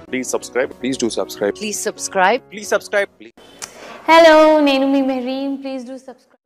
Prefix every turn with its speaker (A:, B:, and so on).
A: Please subscribe. Please do subscribe.
B: Please subscribe.
A: Please subscribe. Please.
C: Hello, Nenu Mi Mehreen. Please do subscribe.